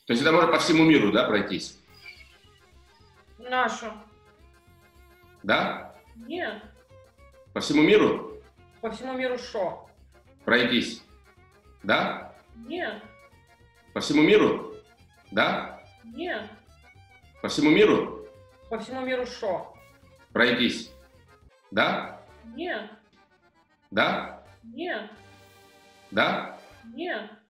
То есть это можно по всему миру, да, пройтись? Нашу. Да? Нет. По всему миру По всему миру шо? пройтись? Да? Нет. По всему миру? Да? Нет. По всему миру По всему миру шо? пройтись? Да? Нет. Да? Нет. Да? Нет.